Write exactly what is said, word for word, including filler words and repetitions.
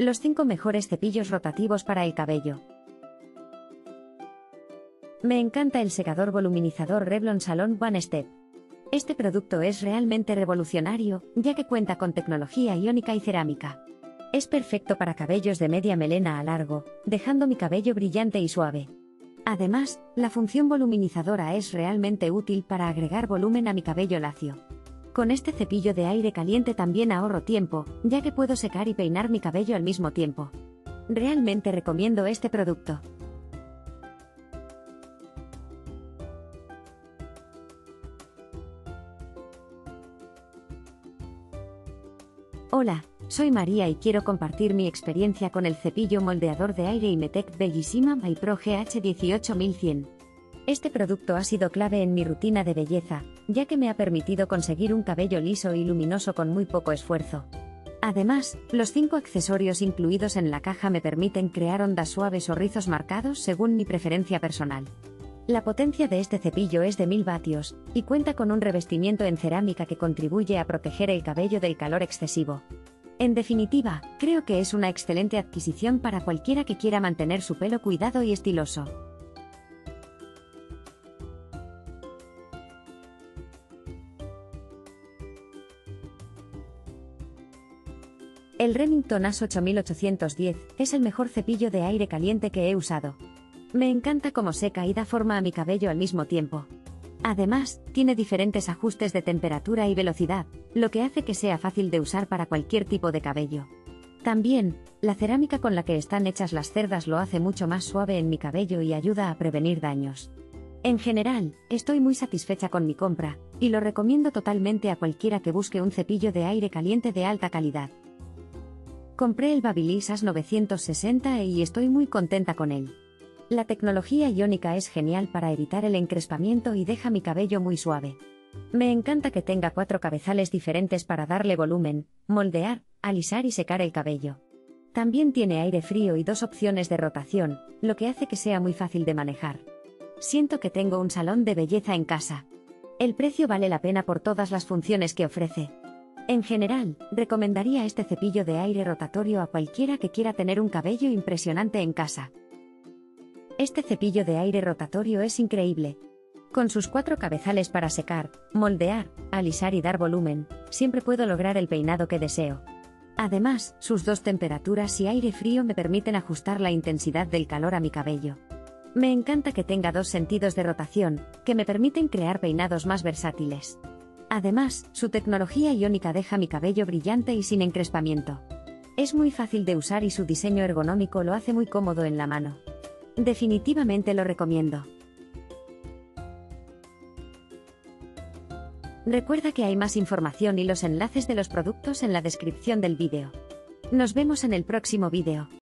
Los cinco mejores cepillos rotativos para el cabello. Me encanta el secador voluminizador Revlon Salon One Step. Este producto es realmente revolucionario, ya que cuenta con tecnología iónica y cerámica. Es perfecto para cabellos de media melena a largo, dejando mi cabello brillante y suave. Además, la función voluminizadora es realmente útil para agregar volumen a mi cabello lacio. Con este cepillo de aire caliente también ahorro tiempo, ya que puedo secar y peinar mi cabello al mismo tiempo. Realmente recomiendo este producto. Hola, soy María y quiero compartir mi experiencia con el cepillo moldeador de aire Imetec Bellissima My Pro G H dieciocho mil cien. Este producto ha sido clave en mi rutina de belleza, ya que me ha permitido conseguir un cabello liso y luminoso con muy poco esfuerzo. Además, los cinco accesorios incluidos en la caja me permiten crear ondas suaves o rizos marcados según mi preferencia personal. La potencia de este cepillo es de mil vatios, y cuenta con un revestimiento en cerámica que contribuye a proteger el cabello del calor excesivo. En definitiva, creo que es una excelente adquisición para cualquiera que quiera mantener su pelo cuidado y estiloso. El Remington Ash ocho mil ochocientos diez es el mejor cepillo de aire caliente que he usado. Me encanta cómo seca y da forma a mi cabello al mismo tiempo. Además, tiene diferentes ajustes de temperatura y velocidad, lo que hace que sea fácil de usar para cualquier tipo de cabello. También, la cerámica con la que están hechas las cerdas lo hace mucho más suave en mi cabello y ayuda a prevenir daños. En general, estoy muy satisfecha con mi compra, y lo recomiendo totalmente a cualquiera que busque un cepillo de aire caliente de alta calidad. Compré el Babyliss Ash novecientos sesenta y estoy muy contenta con él. La tecnología iónica es genial para evitar el encrespamiento y deja mi cabello muy suave. Me encanta que tenga cuatro cabezales diferentes para darle volumen, moldear, alisar y secar el cabello. También tiene aire frío y dos opciones de rotación, lo que hace que sea muy fácil de manejar. Siento que tengo un salón de belleza en casa. El precio vale la pena por todas las funciones que ofrece. En general, recomendaría este cepillo de aire rotatorio a cualquiera que quiera tener un cabello impresionante en casa. Este cepillo de aire rotatorio es increíble. Con sus cuatro cabezales para secar, moldear, alisar y dar volumen, siempre puedo lograr el peinado que deseo. Además, sus dos temperaturas y aire frío me permiten ajustar la intensidad del calor a mi cabello. Me encanta que tenga dos sentidos de rotación, que me permiten crear peinados más versátiles. Además, su tecnología iónica deja mi cabello brillante y sin encrespamiento. Es muy fácil de usar y su diseño ergonómico lo hace muy cómodo en la mano. Definitivamente lo recomiendo. Recuerda que hay más información y los enlaces de los productos en la descripción del vídeo. Nos vemos en el próximo vídeo.